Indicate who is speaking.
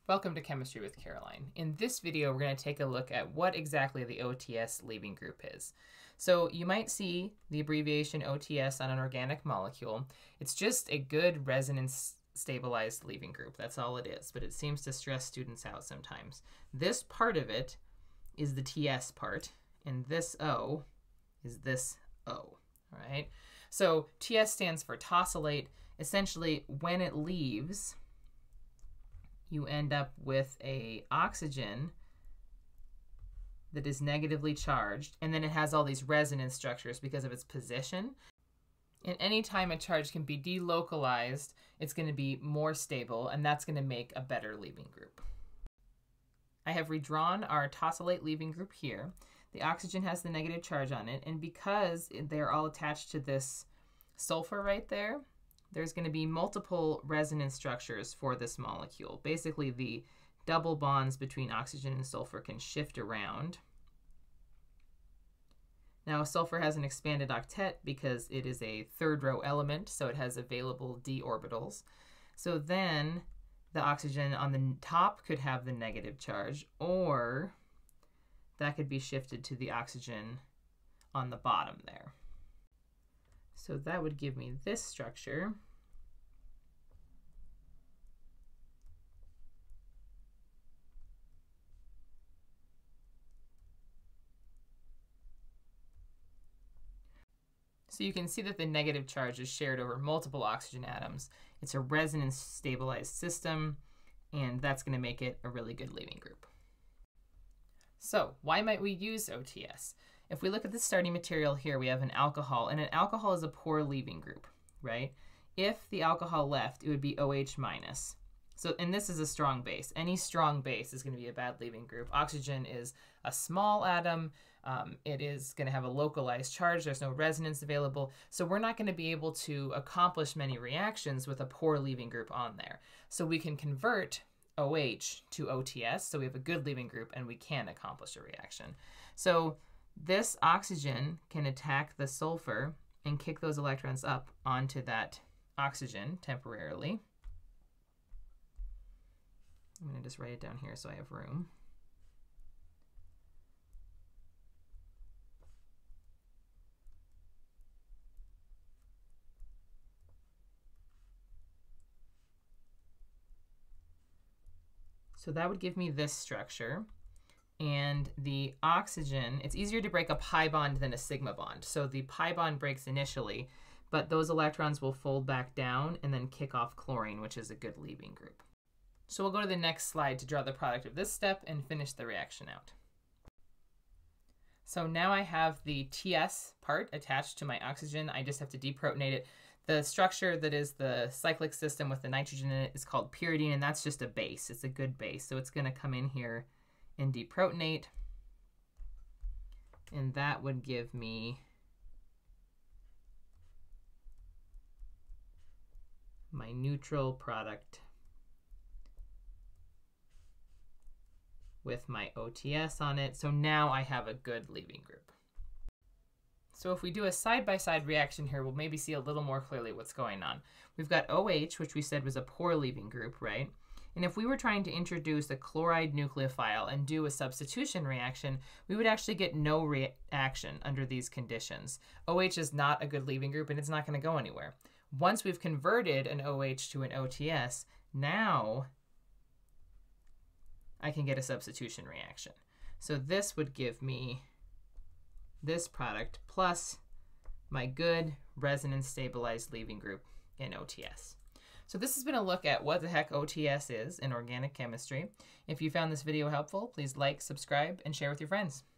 Speaker 1: Welcome to Chemistry with Caroline. In this video, we're going to take a look at what exactly the OTS leaving group is. So you might see the abbreviation OTS on an organic molecule. It's just a good resonance stabilized leaving group. That's all it is, but it seems to stress students out sometimes. This part of it is the TS part, and this O is this O, all right? So TS stands for tosylate. Essentially, when it leaves, you end up with a oxygen that is negatively charged, and then it has all these resonance structures because of its position. And any time a charge can be delocalized, it's going to be more stable, and that's going to make a better leaving group. I have redrawn our tosylate leaving group here. The oxygen has the negative charge on it, and because they're all attached to this sulfur right there, there's going to be multiple resonance structures for this molecule. Basically, the double bonds between oxygen and sulfur can shift around. Now, sulfur has an expanded octet because it is a third row element, so it has available d orbitals. So then the oxygen on the top could have the negative charge, or that could be shifted to the oxygen on the bottom there. So that would give me this structure. So you can see that the negative charge is shared over multiple oxygen atoms. It's a resonance stabilized system, and that's going to make it a really good leaving group. So why might we use OTS? If we look at the starting material here, we have an alcohol, and an alcohol is a poor leaving group, right? If the alcohol left, it would be OH minus. So, and this is a strong base. Any strong base is going to be a bad leaving group. Oxygen is a small atom. It is going to have a localized charge. There's no resonance available. So we're not going to be able to accomplish many reactions with a poor leaving group on there. So we can convert OH to OTS. So we have a good leaving group, and we can accomplish a reaction. So this oxygen can attack the sulfur and kick those electrons up onto that oxygen temporarily. I'm going to just write it down here so I have room. So that would give me this structure. And the oxygen, it's easier to break a pi bond than a sigma bond. So the pi bond breaks initially, but those electrons will fold back down and then kick off chlorine, which is a good leaving group. So we'll go to the next slide to draw the product of this step and finish the reaction out. So now I have the TS part attached to my oxygen. I just have to deprotonate it. The structure that is the cyclic system with the nitrogen in it is called pyridine, and that's just a base. It's a good base. So it's going to come in here and deprotonate, and that would give me my neutral product with my OTS on it. So now I have a good leaving group. So if we do a side-by-side reaction here, we'll maybe see a little more clearly what's going on. We've got OH, which we said was a poor leaving group, right? And if we were trying to introduce a chloride nucleophile and do a substitution reaction, we would actually get no reaction under these conditions. OH is not a good leaving group, and it's not going to go anywhere. Once we've converted an OH to an OTS, now I can get a substitution reaction. So this would give me this product plus my good resonance stabilized leaving group in OTS. So this has been a look at what the heck OTS is in organic chemistry. If you found this video helpful, please like, subscribe, and share with your friends.